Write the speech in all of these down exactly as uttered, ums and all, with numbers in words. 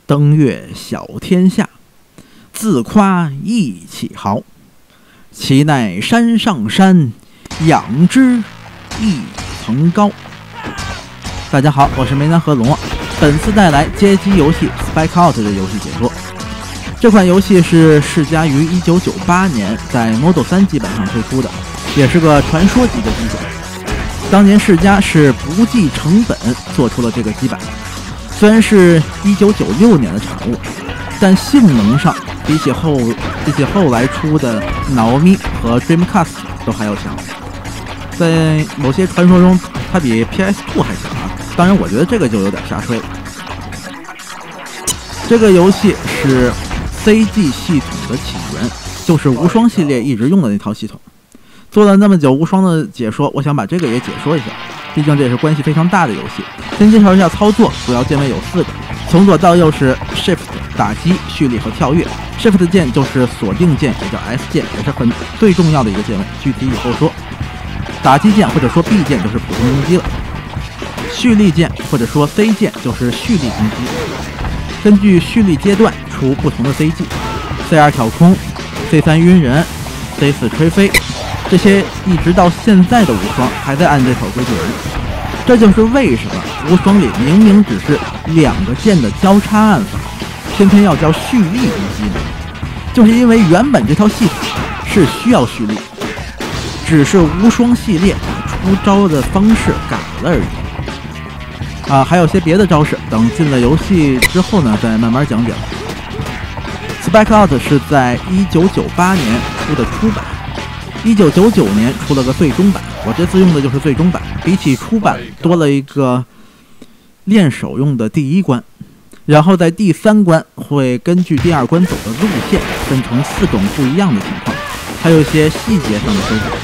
登月小天下，自夸意气豪。其奈山上山，仰之一层高。大家好，我是梅南和龙，本次带来街机游戏 Spike Out 的游戏解说。这款游戏是世嘉于一九九八年在 Model 三基本上推出的，也是个传说级的机种。当年世嘉是不计成本做出了这个基板，虽然是一九九六年的产物，但性能上比起后比起后来出的 Naomi 和 Dreamcast 都还要强。在某些传说中，它比 P S 二 还强啊！当然，我觉得这个就有点瞎吹了。这个游戏是 C G 系统的起源，就是无双系列一直用的那套系统。做了那么久无双的解说，我想把这个也解说一下，毕竟这也是关系非常大的游戏。先介绍一下操作，主要键位有四个，从左到右是 Shift 打击、蓄力和跳跃。Shift 键就是锁定键，也叫 S 键，也是很最重要的一个键位，具体以后说。打击键或者说 B 键就是普通攻击了，蓄力键或者说 C 键就是蓄力攻击。根据蓄力阶段出不同的 C G，C 二 挑空 ，C 三 晕人 ，C 四 吹飞，这些一直到现在的无双还在按这套规矩玩。这就是为什么无双里明明只是两个键的交叉按法，偏偏要叫蓄力攻击呢？就是因为原本这套系统是需要蓄力，只是无双系列把出招的方式改了而已。啊，还有些别的招式，等进了游戏之后呢，再慢慢讲解了。Spike Out 是在一九九八年出的初版，一九九九年出了个最终版，我这次用的就是最终版。比起初版多了一个练手用的第一关，然后在第三关会根据第二关走的路线分成四种不一样的情况，还有一些细节上的修改。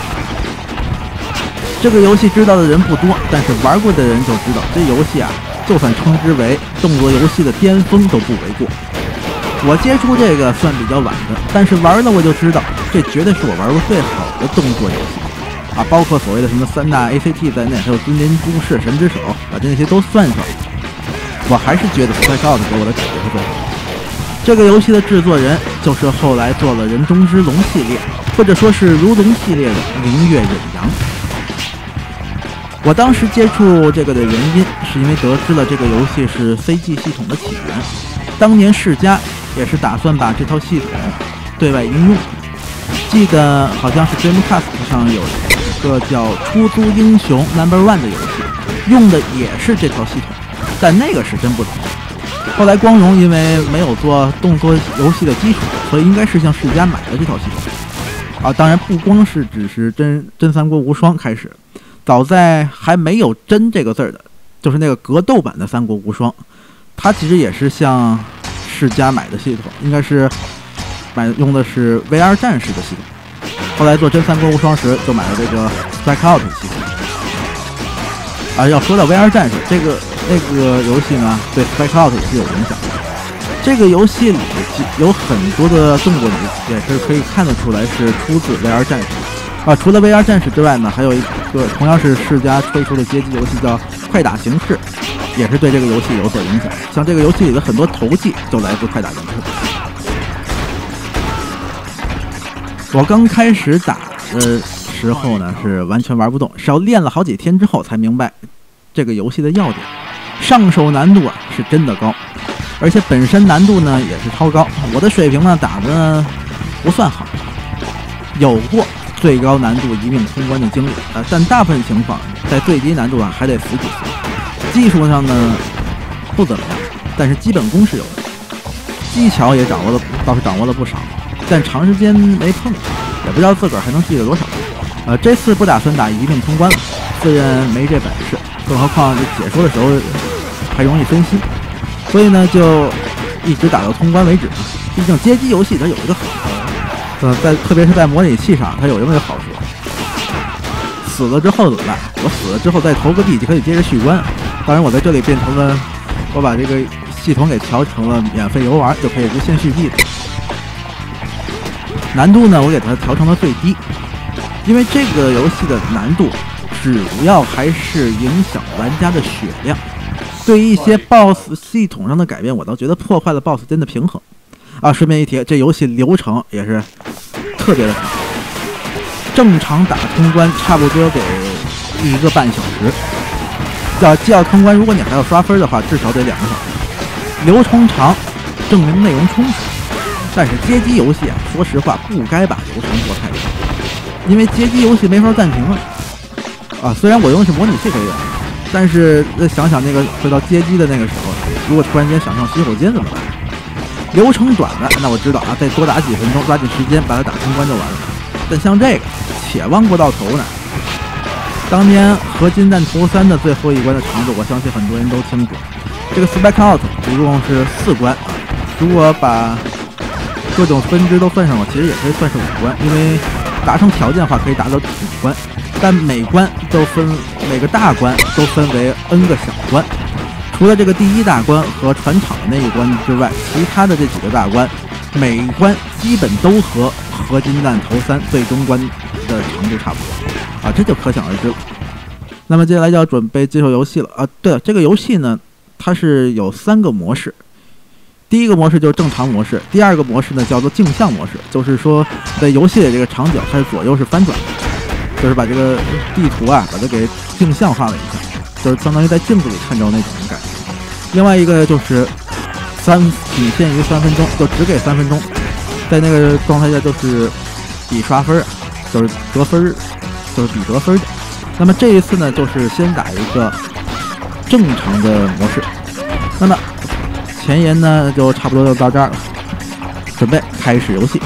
这个游戏知道的人不多，但是玩过的人就知道，这游戏啊，就算称之为动作游戏的巅峰都不为过。我接触这个算比较晚的，但是玩了我就知道，这绝对是我玩过最好的动作游戏啊！包括所谓的什么三大 A C T 在内，还有君临都市、神之手，把这些都算上，我还是觉得 Spike Out 给我的感觉是最好的。这个游戏的制作人就是后来做了人中之龙系列，或者说是如龙系列的明月忍阳。我当时接触这个的原因，是因为得知了这个游戏是 C G 系统的起源。当年世嘉也是打算把这套系统对外应用，记得好像是 Dreamcast 上有一个叫《出租英雄 Number One》的游戏，用的也是这套系统，但那个是真不同。后来光荣因为没有做动作游戏的基础，所以应该是向世嘉买了这套系统。啊，当然不光是只是真真三国无双开始。早在还没有真这个字儿的，就是那个格斗版的三国无双，它其实也是向世嘉买的系统，应该是买用的是 V R 战士的系统。后来做真三国无双时，就买了这个 Spike Out 的系统。啊，要说到 V R 战士这个那个游戏呢，对 Spike Out 也是有影响的。这个游戏里有很多的动作，你也是可以看得出来是出自 V R 战士。啊，除了 V R 战士之外呢，还有一个同样是世嘉推出的街机游戏叫《快打形式》，也是对这个游戏有所影响。像这个游戏里的很多头技就来自《快打形式》。我刚开始打的时候呢，是完全玩不动，是要练了好几天之后才明白这个游戏的要点。上手难度啊是真的高，而且本身难度呢也是超高。我的水平呢打的不算好，有过最高难度一命通关的经历啊，但大部分情况在最低难度上还得死几次。技术上呢不怎么样，但是基本功是有的，技巧也掌握了，倒是掌握了不少，但长时间没碰，也不知道自个儿还能记得多少。呃，这次不打算打一命通关了，自认没这本事，更何况这解说的时候还容易分心，所以呢就一直打到通关为止。毕竟街机游戏它有一个好处。呃，在特别是在模拟器上，它有这么一个好处，死了之后怎么办？我死了之后再投个币就可以接着续关。当然，我在这里变成了，我把这个系统给调成了免费游玩，就可以无限续币的。难度呢，我给它调成了最低，因为这个游戏的难度主要还是影响玩家的血量。 对于一些 B O S S 系统上的改变，我倒觉得破坏了 B O S S 间的平衡。啊，顺便一提，这游戏流程也是特别的长，正常打通关差不多得一个半小时，要既要通关，如果你还要刷分的话，至少得两个小时。流程长，证明内容充实。但是街机游戏啊，说实话不该把流程做太长，因为街机游戏没法暂停了。啊，虽然我用的是模拟器可以玩，但是想想那个回到街机的那个时候，如果突然间想上洗手间怎么办？流程短的，那我知道啊，再多打几分钟，抓紧时间把它打通关就完了。但像这个，且望不到头呢。当年合金弹头三的最后一关的长度，我相信很多人都清楚。这个 Spike Out 一共是四关，如果把各种分支都算上了，其实也可以算是五关，因为达成条件的话可以达到五关。但每关都分每个大关都分为 N 个小关。除了这个第一大关和船厂的那一关之外，其他的这几个大关，每一关基本都和合金弹头三最终关的长度差不多啊，这就可想而知了。那么接下来就要准备介绍游戏了啊。对了，这个游戏呢，它是有三个模式。第一个模式就是正常模式，第二个模式呢叫做镜像模式，就是说在游戏里这个场景它是左右是翻转的，就是把这个地图啊把它给镜像化了一下。就是相当于在镜子里看着那种感觉。另外一个就是三仅限于三分钟，就只给三分钟，在那个状态下就是比刷分，就是得分，就是比得分的。那么这一次呢，就是先打一个正常的模式。那么前言呢就差不多就到这儿了，准备开始游戏。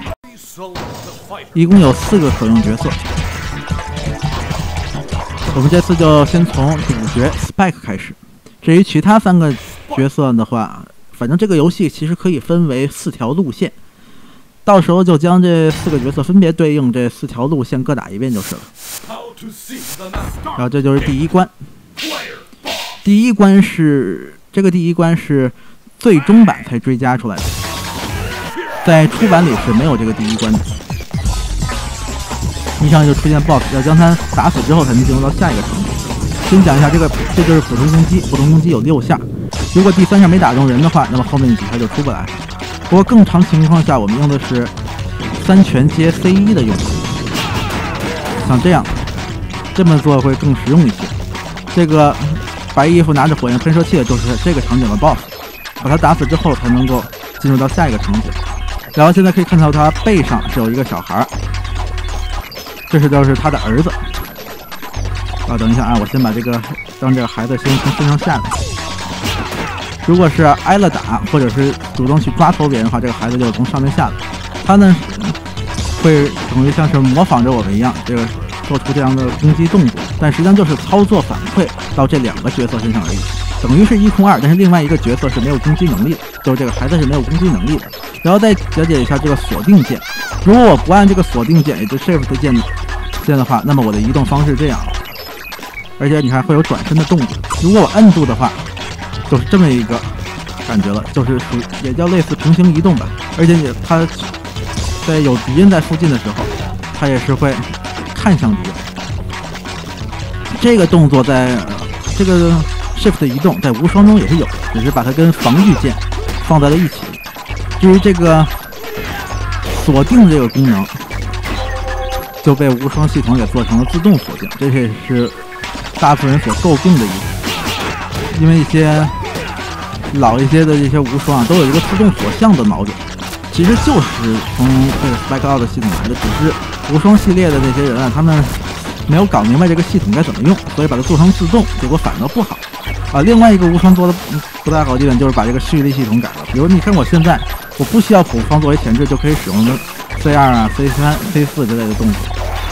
一共有四个可用角色。我们这次就先从主角 Spike 开始。至于其他三个角色的话，反正这个游戏其实可以分为四条路线，到时候就将这四个角色分别对应这四条路线各打一遍就是了。然后这就是第一关。第一关是这个第一关是最终版才追加出来的，在初版里是没有这个第一关的。一上来就出现 B O S S， 要将他打死之后才能进入到下一个场景。先讲一下这个，这就是普通攻击，普通攻击有六下，如果第三下没打中人的话，那么后面几下就出不来。不过更长情况下，我们用的是三拳接 C 一 的用法，像这样，这么做会更实用一些。这个白衣服拿着火焰喷射器的就是这个场景的 B O S S， 把他打死之后才能够进入到下一个场景。然后现在可以看到他背上是有一个小孩。这是就是他的儿子啊，等一下啊，我先把这个让这个孩子先从身上下来。如果是挨了打，或者是主动去抓头别人的话，这个孩子就从上面下来。他呢会等于像是模仿着我们一样，这个做出这样的攻击动作，但实际上就是操作反馈到这两个角色身上而已，等于是一控二，但是另外一个角色是没有攻击能力的，就是这个孩子是没有攻击能力的。然后再了解一下这个锁定键，如果我不按这个锁定键，也就是 Shift 键键的话，那么我的移动方式这样，而且你看会有转身的动作。如果我摁住的话，就是这么一个感觉了，就是属也叫类似平行移动吧。而且也它在有敌人在附近的时候，它也是会看向敌人。这个动作在、呃、这个 Shift 移动在无双中也是有的，只是把它跟防御键放在了一起。至于这个锁定这个功能，就被无双系统给做成了自动锁定，这也是大部分人所诟病的一点。因为一些老一些的这些无双啊，都有一个自动锁向的锚点，其实就是从这个 Spike Out 系统来的，只是无双系列的这些人啊，他们没有搞明白这个系统该怎么用，所以把它做成自动，结果反倒不好啊。另外一个无双做的不太好的一点就是把这个蓄力系统改了，比如你看我现在我不需要辅方作为前置就可以使用的 C 二 啊 C 三 C 四 之类的动作，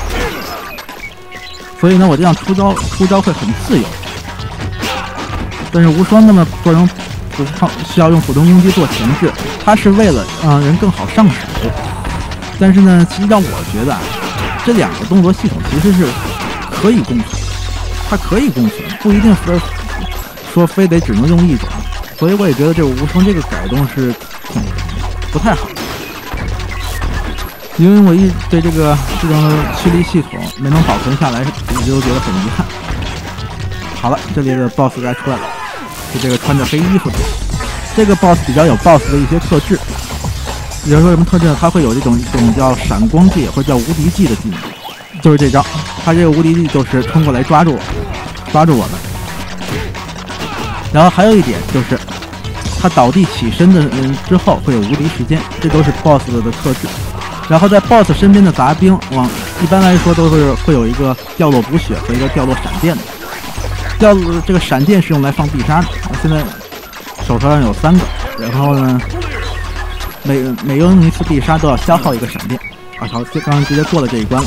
所以呢我这样出招出招会很自由。但是无双那么做成需要用普通攻击做前置，它是为了让人更好上手。但是呢，其实让我觉得啊，这两个动作系统其实是可以共存，它可以共存，不一定说说非得只能用一种。所以我也觉得这个无双这个改动是挺不太好的，因为我一对这个这种蓄力系统没能保存下来，一直都觉得很遗憾。好了，这里的 B O S S 该出来了。 就这个穿着黑衣服的。这个 boss 比较有 boss 的一些特质，比如说什么特质呢？它会有这种一种叫闪光技或者叫无敌技的技能，就是这招。它这个无敌技就是冲过来抓住我，抓住我们。然后还有一点就是，他倒地起身的人之后会有无敌时间，这都是 boss 的特质。然后在 boss 身边的杂兵往一般来说都是会有一个掉落补血和一个掉落闪电的。掉落这个闪电是用来放必杀的。我现在手头上有三个，然后呢，每每用一次必杀都要消耗一个闪电。啊，好，刚刚直接过了这一关了。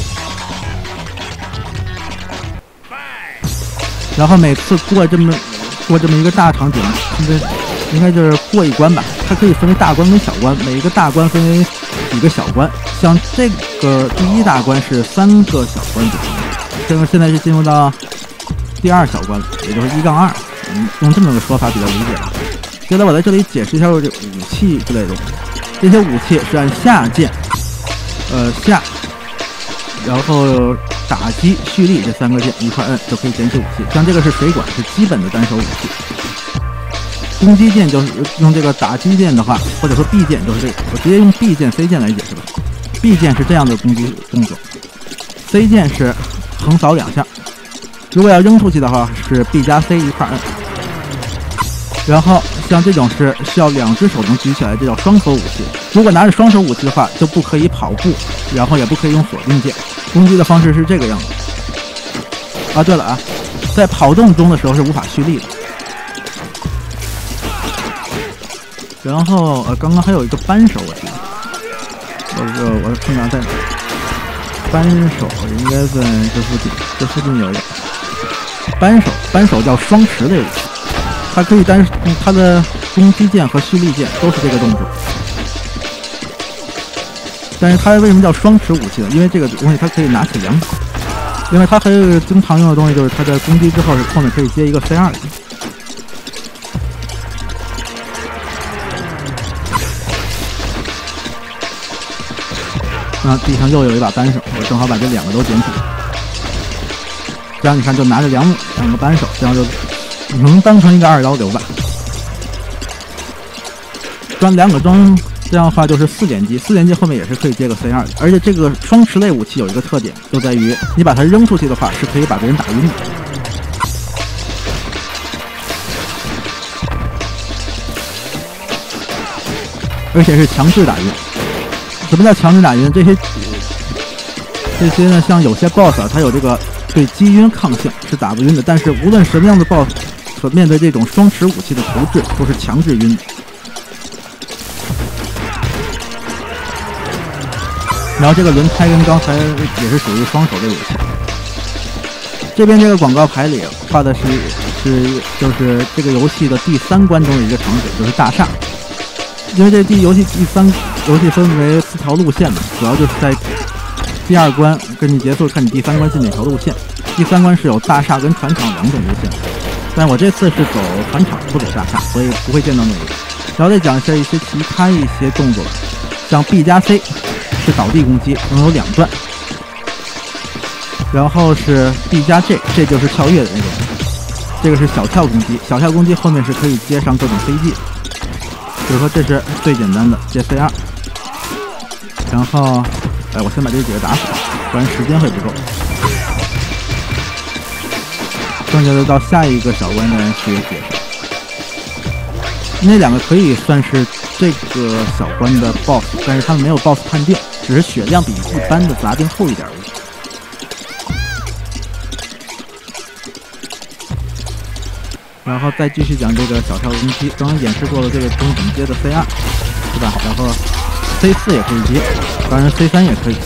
然后每次过这么过这么一个大场景，应该应该就是过一关吧。它可以分为大关跟小关，每一个大关分为几个小关。像这个第一大关是三个小关组成的，这个现在是进入到第二小关了，也就是一杠二。嗯，用这么个说法比较理解吧。接着我在这里解释一下这武器之类的东西。这些武器是按下键，呃下，然后打击、蓄力这三个键一块摁就可以捡取武器。像这个是水管，是基本的单手武器。攻击键就是用这个打击键的话，或者说 B 键就是这个，我直接用 B 键、C 键来解释吧。B 键是这样的攻击动作 ，C 键是横扫两下。如果要扔出去的话，是 B 加 C 一块摁。然后像这种是需要两只手能举起来，这叫双手武器。如果拿着双手武器的话，就不可以跑步，然后也不可以用锁定键。攻击的方式是这个样子。啊，对了啊，在跑动中的时候是无法蓄力的。然后呃，刚刚还有一个扳手，我记得，我我我看看在哪。扳手应该在这附近，这附近有一个扳手，扳手叫双持类武器。它可以单，它的攻击键和蓄力键都是这个动作。但是它为什么叫双持武器呢？因为这个东西它可以拿起两把。另外，它还有一个经常用的东西，就是它在攻击之后是后面可以接一个 C 二 的。啊，地上又有一把扳手，我正好把这两个都捡起来。这样你看，就拿着两两个扳手，这样就能当成一个二刀流吧。装两个装，这样的话就是四连击，四连击后面也是可以接个 C 二 的。而且这个双持类武器有一个特点，就在于你把它扔出去的话，是可以把别人打晕的。而且是强制打晕。什么叫强制打晕？这些这些呢，像有些 boss 啊，它有这个对击晕抗性，是打不晕的。但是无论什么样的 boss， 可面对这种双持武器的投掷，都是强制晕的。然后这个轮胎跟刚才也是属于双手类武器。这边这个广告牌里画的是是就是这个游戏的第三关中的一个场景，就是大厦。因为这第游戏第三游戏分为四条路线嘛，主要就是在第二关跟你结束，看你第三关进哪条路线。第三关是有大厦跟船厂两种路线，但我这次是走船厂不走大厦，所以不会见到那个。然后再讲一下一些其他一些动作，像 B 加 C 是倒地攻击，能有两段，然后是 B 加 J， 这就是跳跃的那种，这个是小跳攻击，小跳攻击后面是可以接上各种飞技。比如说这是最简单的接 C 二， 然后哎，我先把这几个打死，不然时间会不够。剩下的到下一个小关再去解释。那两个可以算是这个小关的 boss， 但是他们没有 boss 判定，只是血量比一般的杂兵厚一点而已。然后再继续讲这个小跳攻击，刚刚演示过了这个东西怎么接的 C 二， 是吧？然后 C 四 也可以接，当然 C 三 也可以，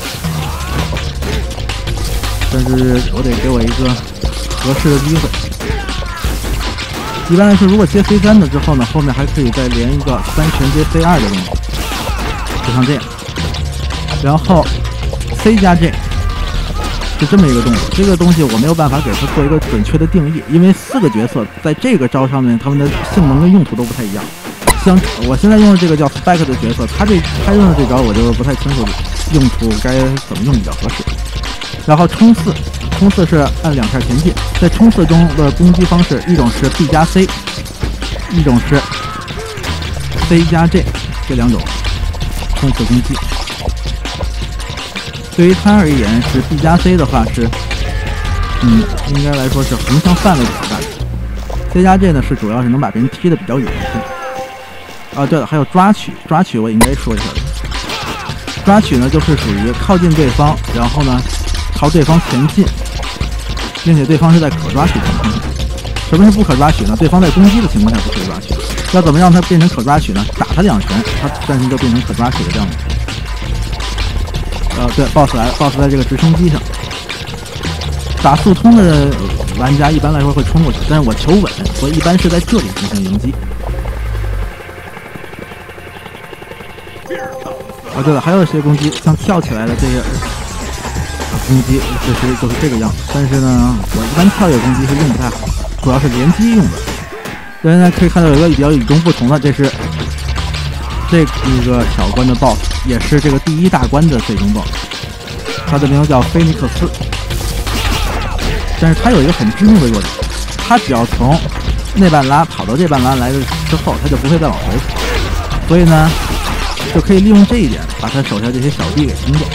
但是我得给我一个合适的机会。一般来说，如果接 C 三 的之后呢，后面还可以再连一个三拳接 C 二 的东西，就像这样。然后 C 加 J。是这么一个动作，这个东西我没有办法给它做一个准确的定义，因为四个角色在这个招上面，他们的性能跟用途都不太一样。像我现在用的这个叫 Spike 的角色，他这他用的这招我就不太清楚用途该怎么用比较合适。然后冲刺，冲刺是按两下前进，在冲刺中的攻击方式，一种是 B 加 C， 一种是 C 加 J 这两种冲刺攻击。对于他而言是 B 加 C 的话是，嗯，应该来说是横向范围比较大。C 加 J 呢是主要是能把别人踢得比较远。啊，对了，还有抓取，抓取我应该说一下的。抓取呢就是属于靠近对方，然后呢朝对方前进，并且对方是在可抓取情况下。什么是不可抓取呢？对方在攻击的情况下不可以抓取。要怎么让它变成可抓取呢？打他两拳，他暂时就变成可抓取的这样的。呃，对 ，boss 来了 ，boss 在这个直升机上。打速通的玩家一般来说会冲过去，但是我求稳，所以一般是在这里进行迎击。哦，对了，还有一些攻击，像跳起来的这个攻击，其实就是这个样。但是呢，我一般跳跃攻击是用不太好，主要是连击用的。大家可以看到有一个比较与众不同的，这是这一个小关的 boss， 也是这个第一大关的最终 boss， 它的名字叫菲尼克斯。但是它有一个很致命的弱点，它只要从那半拉跑到这半拉来的之后，它就不会再往回跑，所以呢，就可以利用这一点，把他手下这些小弟给清掉。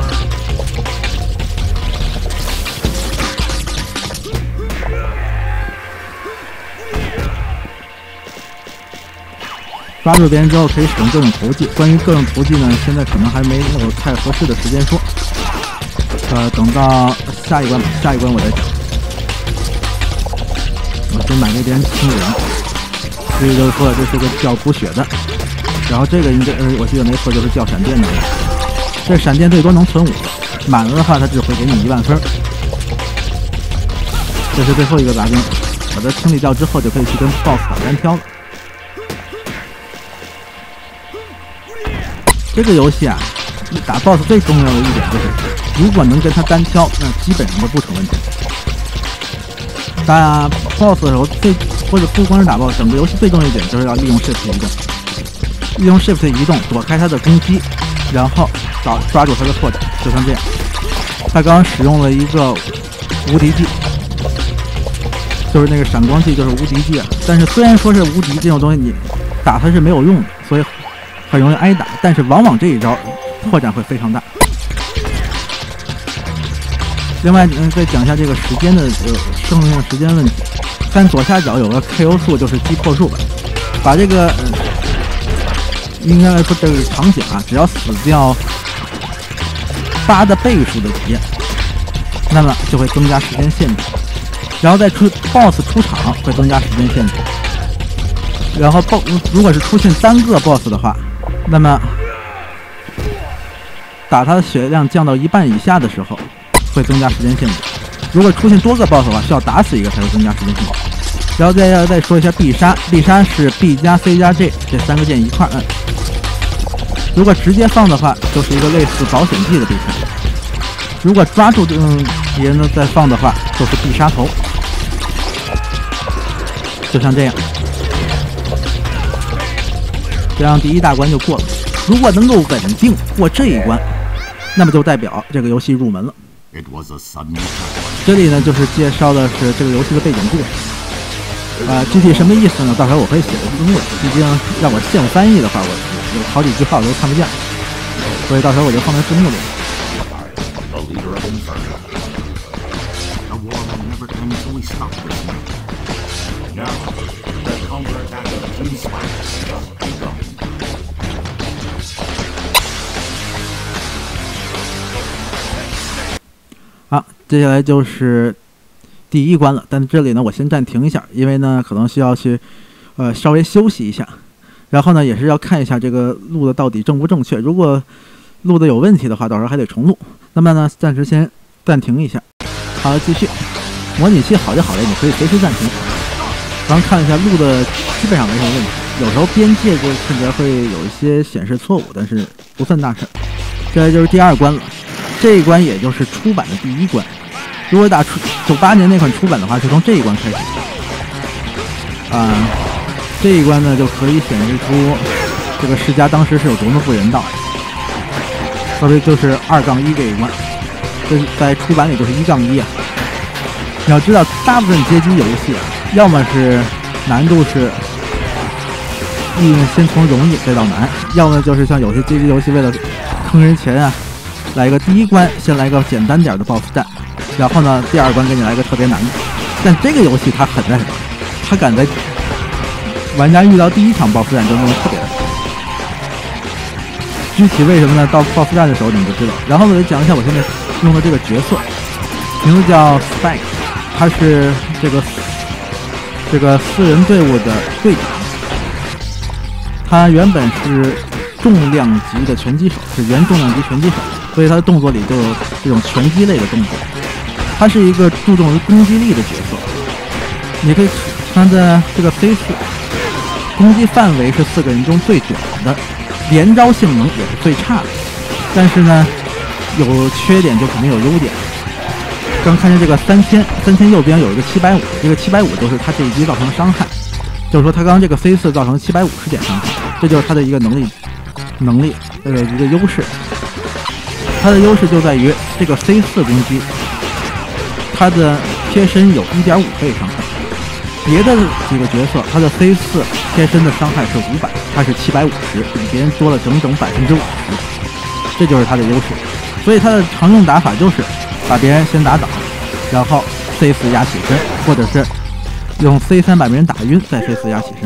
抓住别人之后可以使用各种投技，关于各种投技呢，现在可能还没有太合适的时间说，呃，等到下一关，下一关我再讲。我先把那边清理了。这个就是说了，这是个叫补血的，然后这个应该呃，我记得没错，就是叫闪电的。这闪电最多能存五个，满了的话它只会给你一万分。这是最后一个杂兵，把它清理掉之后，就可以去跟 boss 打单挑了。这个游戏啊，打 boss 最重要的一点就是，如果能跟他单挑，那基本上都不成问题。打 boss 的时候，最或者不光是打 boss， 整个游戏最重要一点就是要利用 shift 移动，利用 shift 移动躲开他的攻击，然后抓抓住他的拓展，就像这样。他刚刚使用了一个无敌技，就是那个闪光技，就是无敌技啊。但是虽然说是无敌这种东西，你打他是没有用的，所以很容易挨打，但是往往这一招破绽会非常大。另外，嗯，再讲一下这个时间的呃生命时间问题。看左下角有个 K O 数，就是击破数吧。把这个、呃、应该来说这个场景啊，只要死掉八的倍数的敌人，那么就会增加时间限制。然后再出 boss 出场会增加时间限制。然后 boss 如果是出现单个 boss 的话，那么打他的血量降到一半以下的时候，会增加时间限制。如果出现多个 boss 的话，需要打死一个才会增加时间限制。然后再再说一下必杀，必杀是 B 加 C 加 J 这三个键一块摁。如果直接放的话，就是一个类似保险技的必杀。如果抓住嗯敌人呢再放的话，就是必杀头。就像这样。这样第一大关就过了。如果能够稳定过这一关，那么就代表这个游戏入门了。这里呢就是介绍的是这个游戏的背景故事。呃，具体什么意思呢？到时候我会写个字幕的。毕竟让我现翻译的话，我有好几句话我都看不见，所以到时候我就放在字幕里。好，接下来就是第一关了，但这里呢，我先暂停一下，因为呢，可能需要去，呃，稍微休息一下，然后呢，也是要看一下这个录的到底正不正确。如果录的有问题的话，到时候还得重录。那么呢，暂时先暂停一下。好了，继续。模拟器好就好了，你可以随时暂停。刚看了一下，录的基本上没什么问题，有时候边界就看起来会有一些显示错误，但是不算大事。接下来就是第二关了。这一关也就是出版的第一关。如果打出九八年那款出版的话，是从这一关开始。啊，这一关呢就可以显示出这个世嘉当时是有多么不人道。所以就是二杠一这一关，这在出版里就是一杠一啊。你要知道，大部分街机游戏啊，要么是难度是一呢先从容易再到难，要么就是像有些街机游戏为了坑人钱啊，来一个第一关先来个简单点的 boss 战，然后呢第二关给你来个特别难的。但这个游戏它很那什么，它敢在玩家遇到第一场 boss 战就弄得特别的。具体为什么呢？到 boss 战的时候你们就知道。然后我就讲一下我现在用的这个角色，名字叫 Spike， 他是这个这个四人队伍的队长。他原本是重量级的拳击手，是原重量级拳击手，所以他的动作里就有这种拳击类的动作。他是一个注重于攻击力的角色，你可以看在这个 C 四，攻击范围是四个人中最短的。连招性能也是最差的，但是呢，有缺点就肯定有优点。刚看见这个三千，三千右边有一个七百五，这个七百五就是他这一击造成的伤害，就是说他刚刚这个 C 四造成七百五十点伤害，这就是他的一个能力能力呃一个优势。他的优势就在于这个 C 四攻击，他的贴身有 一点五倍伤害。别的几个角色，他的 C 四贴身的伤害是五百，他是七百五十，比别人多了整整百分之五十，这就是他的优势。所以他的常用打法就是把别人先打倒，然后 C 四压起身，或者是用 C 三把别人打晕，再 C 四压起身。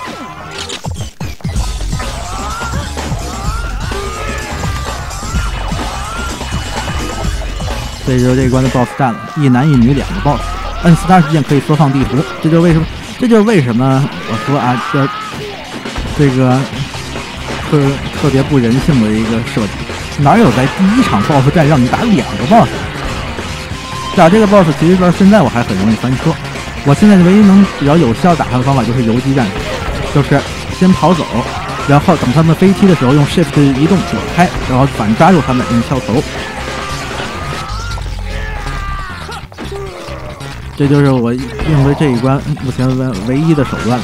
这就是这一关的 boss 战了，一男一女两个 boss。按 Start 键可以缩放地图，这就是为什么，这就是为什么我说啊，这这个特特别不人性的一个设计，哪有在第一场 boss 战让你打两个 boss？ 打这个 boss 其实到现在我还很容易翻车，我现在唯一能比较有效打他的方法就是游击战术，就是先跑走，然后等他们飞踢的时候用 Shift 移动躲开，然后反抓住他们用跳投。这就是我用的这一关目前唯一的手段了。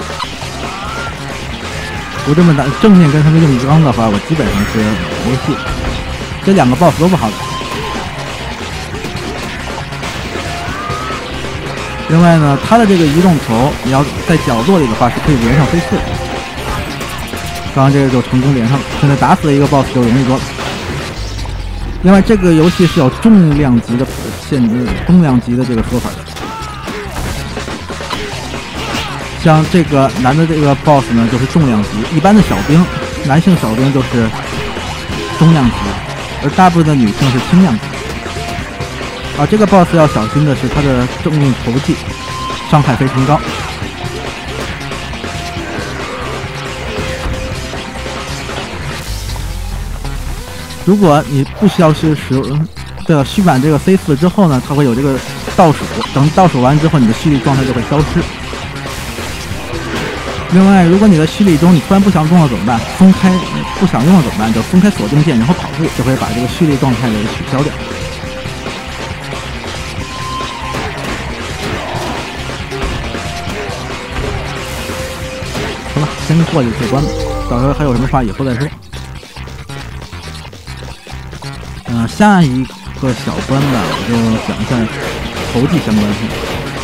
不这么打正面跟他们用刚的话，我基本上是没戏。这两个 boss 都不好打。另外呢，他的这个移动头，你要在角落里的话是可以连上飞刺的。刚刚这个就成功连上了，现在打死了一个 boss 就容易多了。另外，这个游戏是有重量级的限制，重量级的这个说法的。像这个男的这个 boss 呢，就是重量级；一般的小兵，男性小兵就是中量级，而大部分的女性是轻量级。啊，这个 boss 要小心的是他的正面投技，伤害非常高。如果你不需要去使用这个虚版这个 C 四之后呢，它会有这个倒数，等倒数完之后，你的蓄力状态就会消失。另外，如果你在蓄力中你突然不想动了怎么办？松开不想用了怎么办？就松开锁定键，然后跑步，就会把这个蓄力状态给取消掉。好了，先过去这关吧，到时候还有什么话以后再说。嗯、呃，下一个小关吧，我就讲一下投技相关性。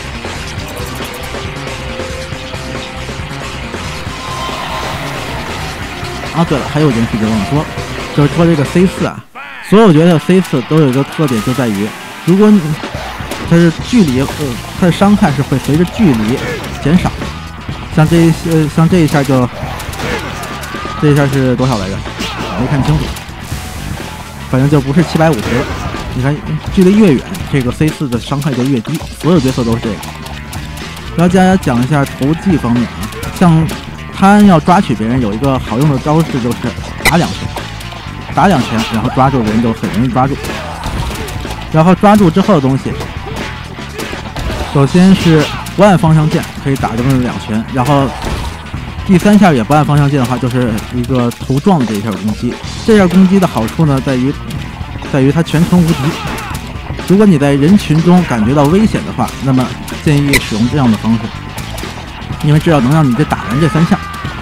啊，对了，还有一件事情忘了说，就是说这个 C 四啊，所有角色 C 四都有一个特点，就在于，如果你它是距离，呃，它的伤害是会随着距离减少的。像这一呃，像这一下就，这一下是多少来着？没看清楚。反正就不是七百五十了。你看，距离越远，这个 C 四的伤害就越低。所有角色都是这个。然后大家讲一下投技方面啊，像他要抓取别人有一个好用的招式，就是打两拳，打两拳，然后抓住人就很容易抓住。然后抓住之后的东西，首先是不按方向键可以打中两拳，然后第三下也不按方向键的话，就是一个头撞的这一下攻击。这下攻击的好处呢，在于在于它全程无敌。如果你在人群中感觉到危险的话，那么建议使用这样的方式，因为至少能让你这打完这三下。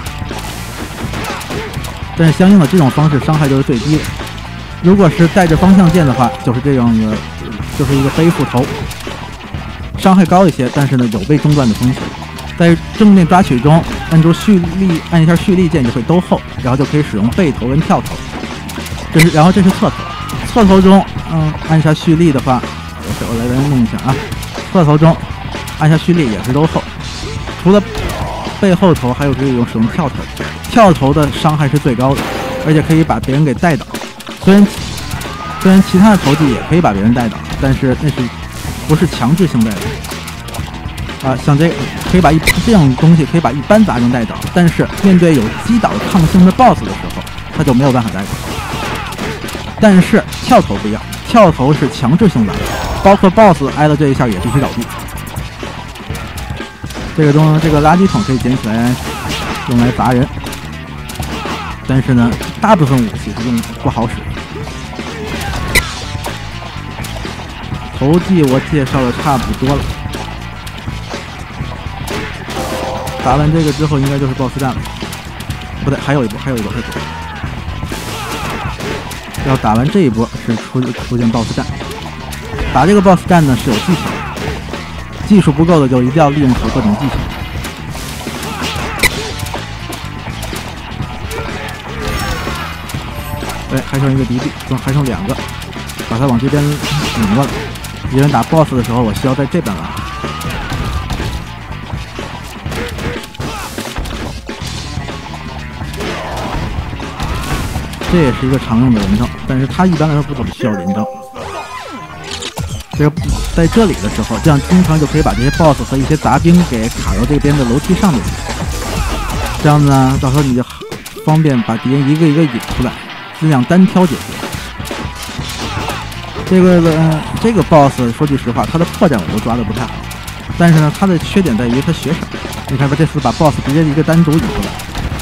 但是相应的这种方式伤害就是最低的。如果是带着方向键的话，就是这样的，就是一个背负头，伤害高一些，但是呢有被中断的风险。 在正面抓取中，按住蓄力，按一下蓄力键就会兜后，然后就可以使用背投跟跳投。这是，然后这是侧投，侧投中，嗯，按下蓄力的话，我我来来弄一下啊，侧投中按下蓄力也是兜后。除了背后投，还有可以用使用跳投，跳投的伤害是最高的，而且可以把别人给带倒。虽然虽然其他的投技也可以把别人带倒，但是那是不是强制性带倒啊？像这个可以把一这样东西可以把一般杂兵带倒，但是面对有击倒抗性的 B O S S 的时候，他就没有办法带倒。但是跳投不一样，跳投是强制性的，包括 B O S S 挨了这一下也必须倒地。这个中这个垃圾桶可以捡起来用来砸人，但是呢，大部分武器是用不好使。投技我介绍的差不多了，打完这个之后应该就是 B O S S 战了，不对，还有一波，还有一波，还有一波。要打完这一波是出出现 B O S S 战，打这个 B O S S 战呢是有技巧的。技术不够的就一定要利用好各种技巧。哎，还剩一个敌地，还剩两个，把他往这边引过来。敌人打 B O S S 的时候，我需要在这边来。这也是一个常用的连招，但是他一般来说不怎么需要连招。这个在这里的时候，这样经常就可以把这些 B O S S 和一些杂兵给卡到这边的楼梯上面，这样子呢，到时候你就方便把敌人一个一个引出来，尽量单挑解决。这个呃，这个 B O S S 说句实话，他的破绽我都抓的不太好，但是呢，他的缺点在于他血少。你看吧，这次把 B O S S 直接一个单独引出来。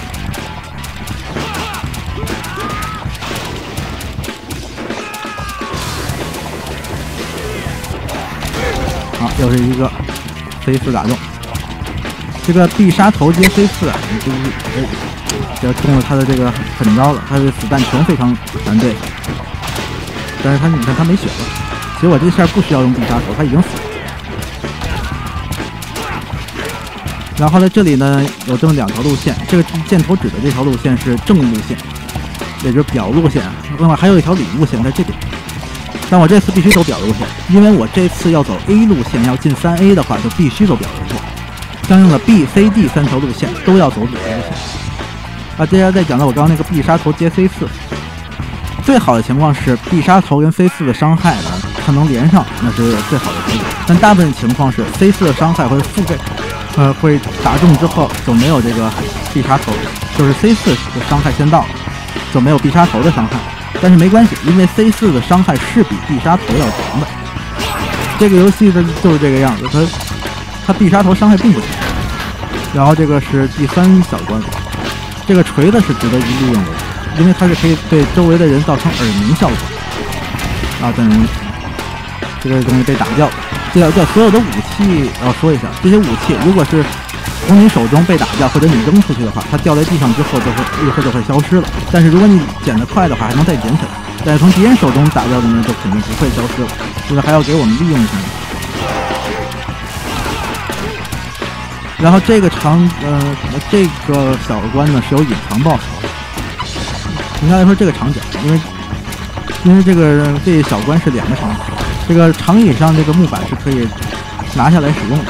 好，又是一个 C 四打中，这个必杀头接 C 四啊，你就是哎，这中了他的这个狠招了，他的子弹全非常难对，但是他你看他没血了，其实我这下不需要用必杀头，他已经死了。然后在这里呢有这么两条路线，这个箭头指的这条路线是正路线，也就是表路线，另外还有一条里路线在这边。但我这次必须走表路线，因为我这次要走 A 路线，要进三 A 的话就必须走表路线。相应的 B、C、D 三条路线都要走表路线。啊，接下来再讲到我刚刚那个必杀头接 C 四，最好的情况是必杀头跟 C 四的伤害呢，它能连上，那是最好的结果。但大部分情况是 C 四的伤害会覆盖，呃，会打中之后就没有这个必杀头，就是 C 四的伤害先到了，就没有必杀头的伤害。但是没关系，因为 C 四的伤害是比必杀头要强的。这个游戏的就是这个样子，它它必杀头伤害并不强。然后这个是第三小关，这个锤子是值得一利用的，因为它是可以对周围的人造成耳鸣效果。啊，等这个东西被打掉了。这个这所有的武器要说一下，这些武器如果是从你手中被打掉，或者你扔出去的话，它掉在地上之后就会立刻就会消失了。但是如果你捡得快的话，还能再捡起来。但是从敌人手中打掉的呢，就肯定不会消失了，就是还要给我们利用一下。然后这个长呃这个小关呢是有隐藏 B O S S。应该来说这个长角，因为因为这个这小关是两个长角，这个长椅上这个木板是可以拿下来使用的。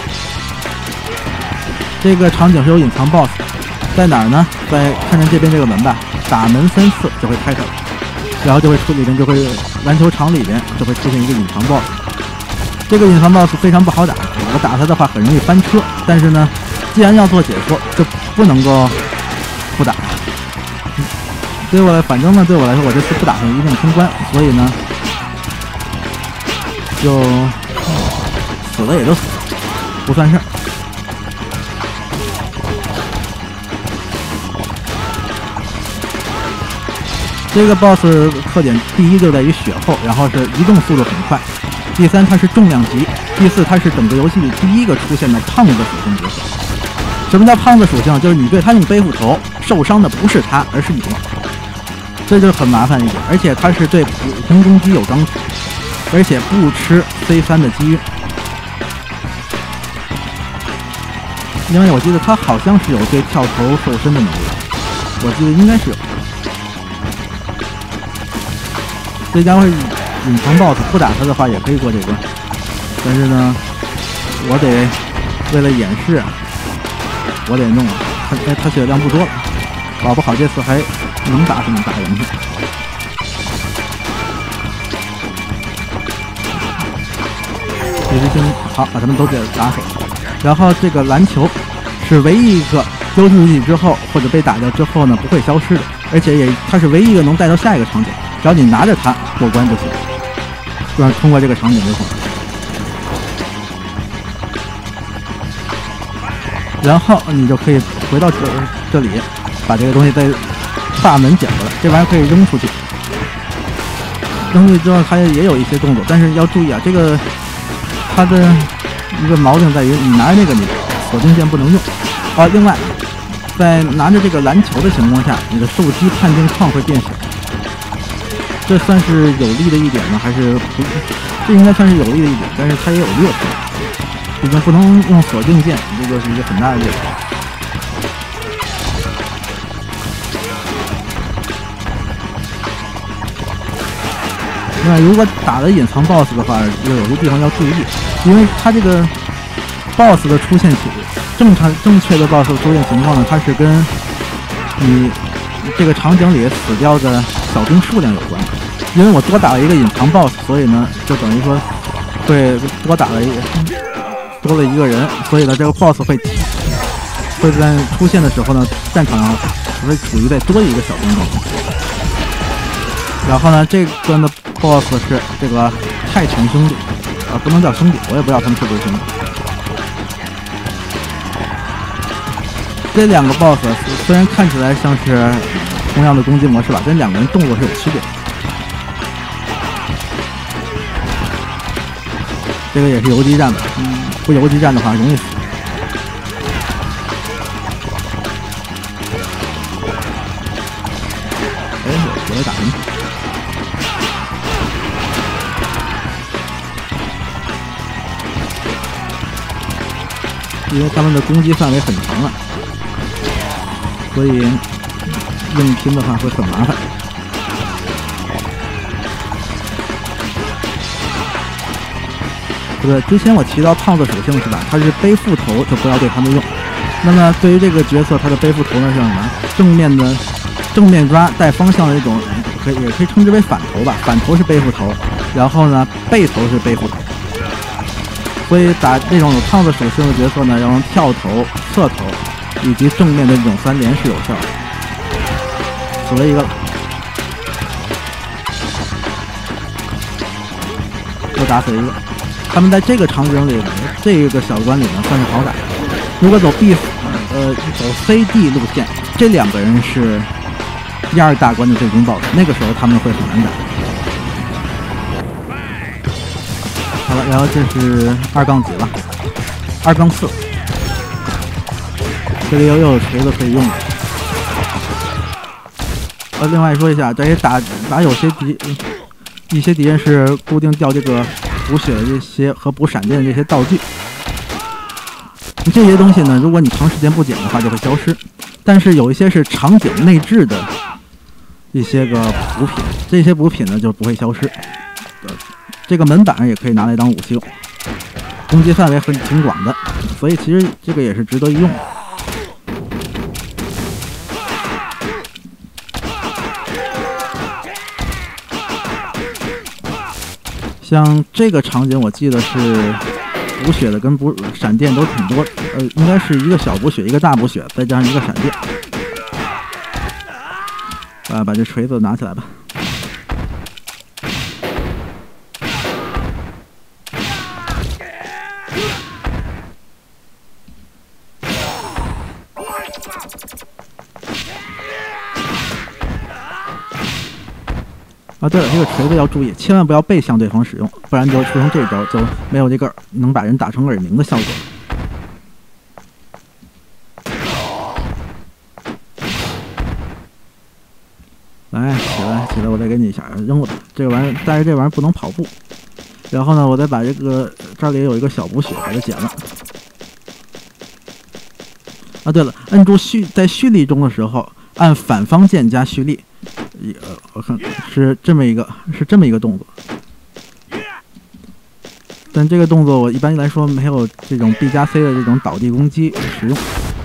这个场景是有隐藏 B O S S， 在哪儿呢？在看见这边这个门吧，打门三次就会开开，然后就会出里面就会篮球场里边就会出现一个隐藏 B O S S。这个隐藏 B O S S 非常不好打，我打它的话很容易翻车。但是呢，既然要做解说，就不能够不打。对我反正呢，对我来说，我这次不打算一定通关，所以呢，就死了也就死了，不算事儿。这个 B O S S 特点，第一就在于血厚，然后是移动速度很快；第三，它是重量级；第四，它是整个游戏里第一个出现的胖子属性角色。什么叫胖子属性？就是你对他用背斧头，受伤的不是他，而是你。这就很麻烦一点，而且它是对普通攻击有钢铁，而且不吃 C 三的机遇。 因为我记得他好像是有对跳投瘦身的能力，我记得应该是有。这家伙隐藏 boss 不打他的话也可以过这关，但是呢，我得为了掩饰，我得弄他，哎，他血量不多了，搞不好这次还能打是能打人去。这只星好，把他们都给打死。然后这个篮球是唯一一个丢出去之后或者被打掉之后呢不会消失的，而且也它是唯一一个能带到下一个场景，只要你拿着它过关就行，就是通过这个场景就行。然后你就可以回到这这里，把这个东西在大门捡回来，这玩意儿可以扔出去。扔出去之后它也有一些动作，但是要注意啊，这个它的一个毛病在于你拿着那个你锁定键不能用啊。另外，在拿着这个篮球的情况下，你的手机判定框会变小，这算是有利的一点呢，还是不？这应该算是有利的一点，但是它也有劣势。毕竟不能用锁定键，这就是一个很大的劣势。另外，如果打了隐藏 boss 的话，有有些地方要注意，因为它这个 boss 的出现起正常正确的 boss 的出现情况呢，它是跟你这个场景里死掉的小兵数量有关。因为我多打了一个隐藏 boss， 所以呢，就等于说会多打了一多了一个人，所以呢，这个 boss 会会在出现的时候呢，战场上会处于在多一个小兵中。然后呢，这关的 boss 是这个泰拳兄弟，啊，不能叫兄弟，我也不知道他们是不是兄弟。这两个 boss 虽然看起来像是同样的攻击模式吧，但两个人动作是有区别的。这个也是游击战的，嗯，不游击战的话容易死。哎，我来打人。因为他们的攻击范围很长啊，所以硬拼的话会很麻烦。对，之前我提到胖子属性是吧？他是背负头，就不要对他们用。那么对于这个角色，他的背负头呢是什么？正面的正面抓带方向的这种，可以也可以称之为反头吧。反头是背负头，然后呢背头是背负头。所以打这种有胖子属性的角色呢，要用跳投、侧投以及正面的这种三连是有效的。死了一个了，又打死一个。他们在这个场景里，这个小关里呢算是好打。如果走 B， 呃，走 C D 路线，这两个人是第二大关的最终 BOSS， 那个时候他们会很难打。好了，然后这是二杠几了，二杠四，这里又又有锤子可以用了。呃，另外说一下，这些打打有些敌一些敌人是固定掉这个补血的这些和补闪电的这些道具，这些东西呢，如果你长时间不捡的话就会消失。但是有一些是场景内置的一些个补品，这些补品呢就不会消失。呃这个门板也可以拿来当武器用，攻击范围很挺广的，所以其实这个也是值得一用的。像这个场景，我记得是补血的跟补闪电都挺多，呃，应该是一个小补血，一个大补血，再加上一个闪电。啊，把这锤子拿起来吧。啊，对了，这个锤子要注意，千万不要背向对方使用，不然就出成这招，就没有这个能把人打成耳鸣的效果。来，起来，起来，我再给你一下，扔了吧。这个玩意儿，但是这玩意儿不能跑步。然后呢，我再把这个这里有一个小补血，把它捡了。 啊，对了，摁住蓄在蓄力中的时候，按反方键加蓄力，呃，我看是这么一个是这么一个动作。但这个动作我一般来说没有这种 B 加 C 的这种倒地攻击实用。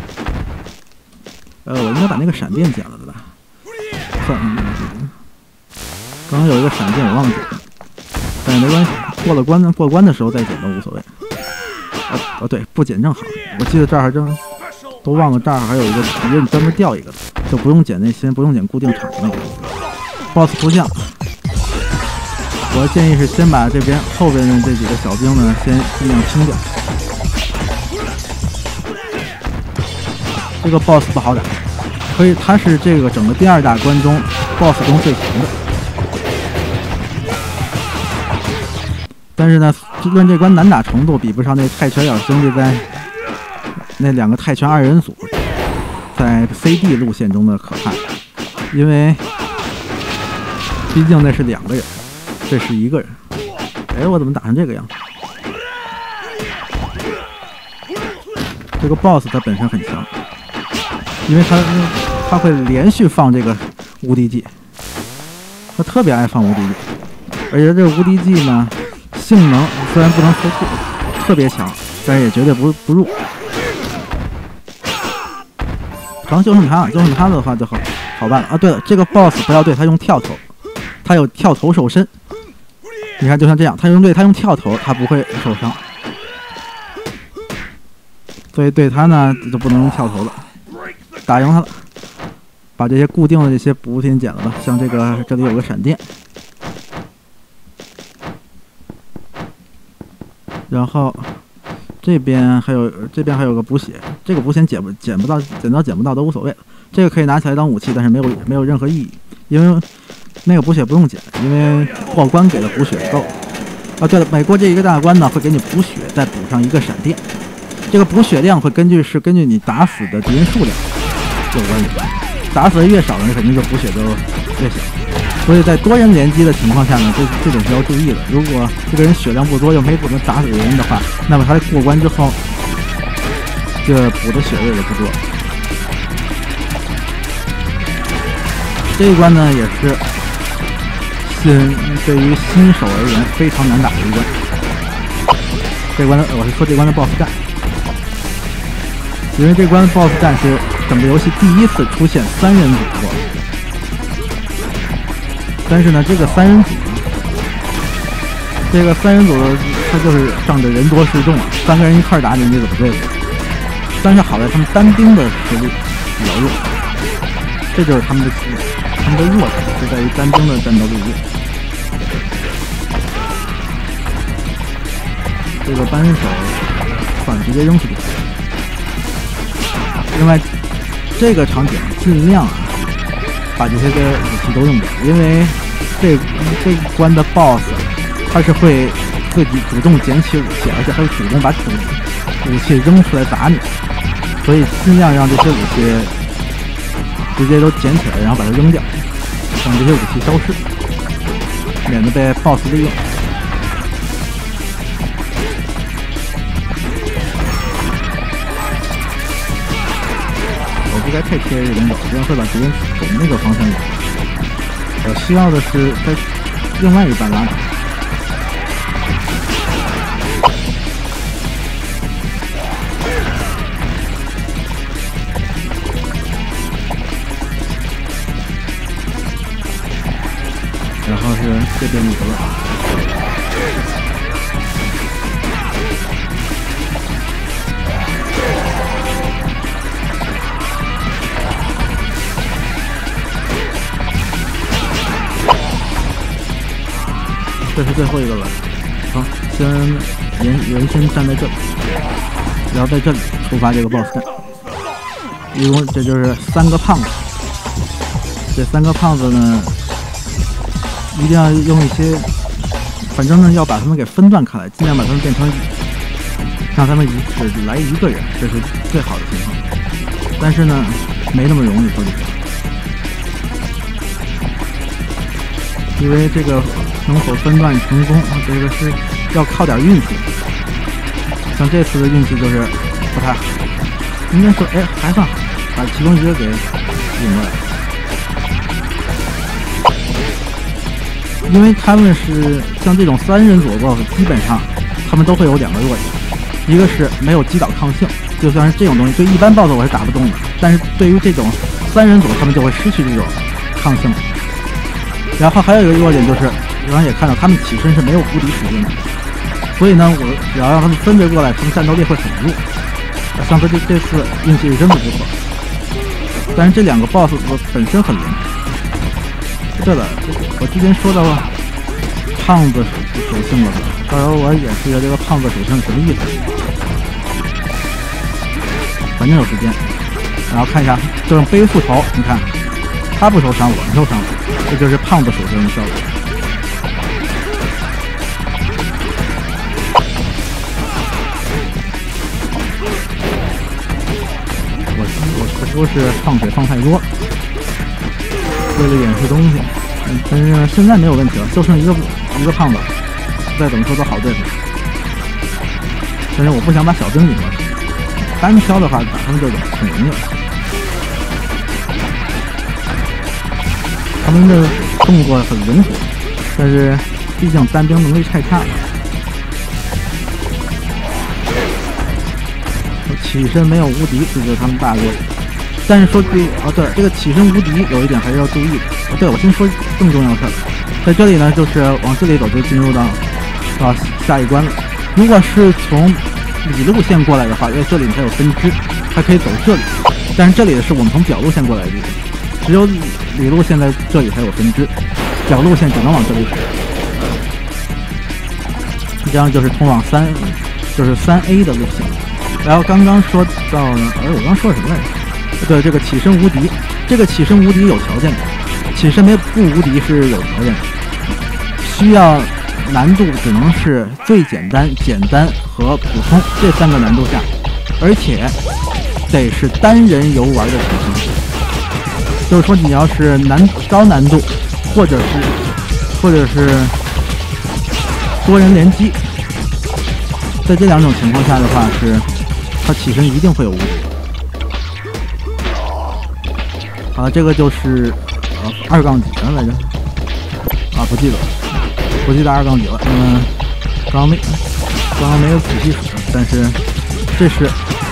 呃，我应该把那个闪电捡了的吧？算了，刚刚有一个闪电我忘记了，但是没关系，过了关过关的时候再捡都无所谓。哦哦，对，不捡正好。我记得这儿还真都忘了，这儿还有一个敌人专门掉一个，就不用捡那些，不用捡固定场的那个 boss 图像。我建议是先把这边后边的这几个小兵呢，先尽量清掉。这个 boss 不好打，所以他是这个整个第二大关中 boss 中最强的。但是呢，论这关难打程度，比不上那泰拳小兄弟在那两个泰拳二人组在 C D 路线中的可怕，因为毕竟那是两个人。这是一个人，哎，我怎么打成这个样子？这个 boss 他本身很强，因为他他会连续放这个无敌技，他特别爱放无敌技，而且这个无敌技呢，性能虽然不能说特特别强，但是也绝对不不弱。然后就剩他，就剩他的话就好好办了啊。对了，这个 boss 不要对他用跳投，他有跳投受身。你看，就像这样，他用对他用跳投，他不会受伤，所以对他呢就不能用跳投了。打赢他了，把这些固定的这些补品捡了吧，像这个这里有个闪电，然后这边还有这边还有个补血，这个补血捡不捡不到，捡到捡不到都无所谓了。这个可以拿起来当武器，但是没有没有任何意义，因为那个补血不用捡，因为过关给的补血够。啊，对了，每过这一个大关呢，会给你补血，再补上一个闪电。这个补血量会根据是根据你打死的敌人数量有关系，打死的越少呢，肯定就补血就越小。所以在多人联机的情况下呢，这这点是要注意的。如果这个人血量不多，又没补能打死人的话，那么他过关之后，这补的血位也不多。这一关呢，也是新对于新手而言非常难打的一关。这关的我是说这关的 boss 战，因为这关 boss 战是整个游戏第一次出现三人组 boss。但是呢，这个三人组，这个三人组他就是仗着人多势众啊，三个人一块打你，你怎么对付？但是好在他们单兵的实力比较弱，这就是他们的他们的弱点，就在于单兵的战斗力弱。这个扳手算直接扔出去。另外，这个场景尽量啊。把这些个武器都用掉，因为这这一关的 boss 他是会自己主动捡起武器，而且还会主动把主武器扔出来打你，所以尽量让这些武器直接都捡起来，然后把它扔掉，让这些武器消失，免得被 boss 利用。不该太贴着人走，这样会把敌人从那个方向走。我需要的是在另外一半拉倒。然后是这边一个了。这是最后一个了，好，先人人先站在这里，然后在这里触发这个 boss 战。一共这就是三个胖子，这三个胖子呢，一定要用一些，反正呢要把他们给分段开来，尽量把他们变成，让他们一只来一个人，这是最好的情况。但是呢，没那么容易，说句实话，因为这个。能否分段成功，这个是要靠点运气。像这次的运气就是不太好， 应该说，哎，还算好，把其中一个给引过来。因为他们是像这种三人组的 boss， 基本上他们都会有两个弱点，一个是没有击倒抗性，就算是这种东西，对一般 boss 我是打不动的，但是对于这种三人组，他们就会失去这种抗性。然后还有一个弱点就是，刚刚也看到他们起身是没有无敌时间的，所以呢，我只要让他们分别过来，他们战斗力会很弱。上次这这次运气是真的不错，但是这两个 boss 本身很灵。对了，我之前说到了胖子属性了，到时候我演示一下这个胖子属性什么意思。反正有时间，然后看一下这种背负头，你看他不受伤，我受伤了，这就是胖子属性的效果。我我可说是放水放太多了。为了演示东西，嗯，但是现在没有问题了，就剩一个一个胖子，再怎么说都好对付。但是我不想把小兵引过去，单挑的话打他们就很容易了。他们的动作很灵活，但是毕竟单兵能力太差了。起身没有无敌，这就是他们大弱点。但是说这啊，对这个起身无敌有一点还是要注意的。啊，对我先说更重要的事儿，在这里呢，就是往这里走就进入到啊下一关了。如果是从里路线过来的话，因为这里它有分支，它可以走这里。但是这里是我们从表路线过来的地方，只有里路线在这里才有分支，表路线只能往这里走。这样就是通往三，就是三 A 的路线。然后刚刚说到呢，哎，我刚说什么来着？对，这个起身无敌，这个起身无敌有条件的，起身没不无敌是有条件的，需要难度只能是最简单、简单和普通这三个难度下，而且得是单人游玩的情况。就是说，你要是难高难度，或者是或者是多人联机，在这两种情况下的话，是他起身一定会有无敌。好，这个就是呃二杠几了来着？啊，不记得了，不记得二杠几了。嗯，刚刚没刚刚没有仔细数，但是这是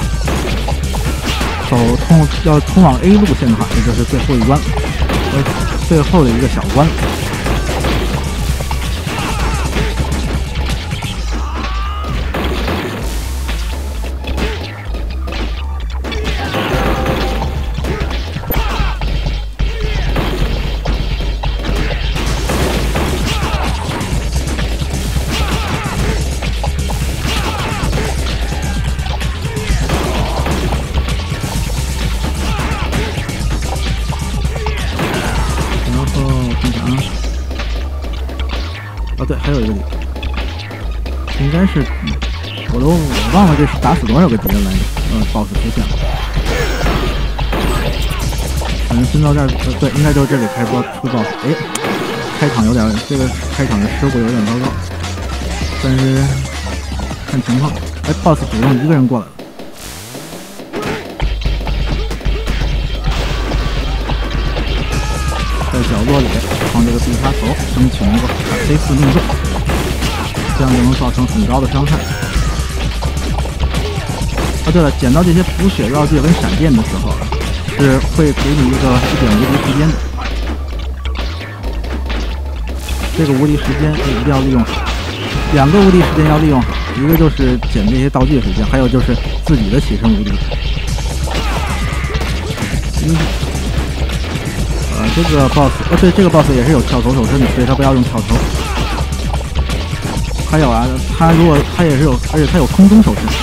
走通要通往 A 路线的话，这就是最后一关，呃，最后的一个小关。哦，对，还有一个地方，应该是，我都我忘了这是打死多少个敌人来着。嗯 ，boss 出现了。反正先到这儿，呃，对，应该就是这里开播出 boss。哎，开场有点，这个开场的失误有点糟糕，但是看情况。哎 ，boss 主动一个人过来了。在角落里放这个必杀头，争取能够把 C 四命中，这样就能造成很高的伤害。啊，对了，捡到这些补血药剂跟闪电的时候，是会给你一个一点无敌时间的。这个无敌时间一定要利用好，两个无敌时间要利用好，一个就是捡这些道具的时间，还有就是自己的起身无敌。嗯。呃，这个 boss， 哦对，这个 boss 也是有跳投手身的，所以他不要用跳投。还有啊，他如果他也是有，而且他有空中手身，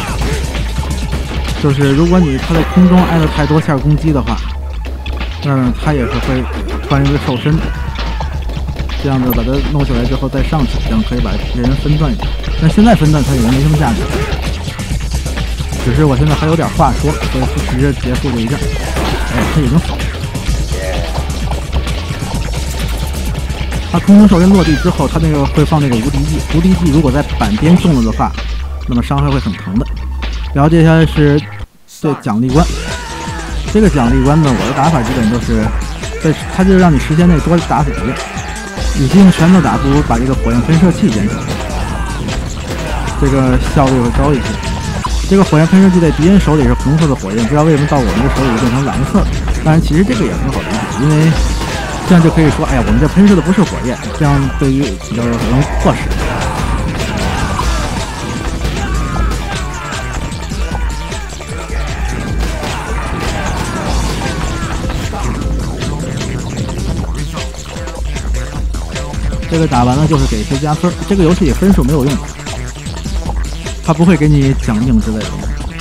就是如果你他在空中挨了太多下攻击的话，那他也是会穿一个兽身的，这样子把它弄起来之后再上去，这样可以把别人分段一下。但现在分段他已经没什么价值了，只是我现在还有点话说，所以就直接结束这一战。哎，他已经死了。他空中兽身落地之后，他那个会放那个无敌技，无敌技如果在板边中了的话，那么伤害会很疼的。然后接下来是这奖励关。这个奖励关呢，我的打法基本都是，在它就让你时间内多打死敌人。与其用拳头打，不如把这个火焰喷射器捡起来，这个效率会高一些。这个火焰喷射器在敌人手里是红色的火焰，不知道为什么到我们的手里变成蓝色。当然，其实这个也很好理解，因为这样就可以说，哎呀，我们这喷射的不是火焰，这样对于比较容易迫使。这个打完了就是给谁加分，这个游戏里分数没有用，它不会给你奖励之类的。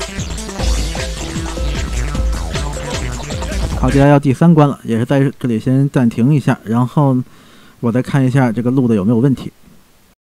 好，接下来要第三关了，也是在这里先暂停一下，然后我再看一下这个录的有没有问题。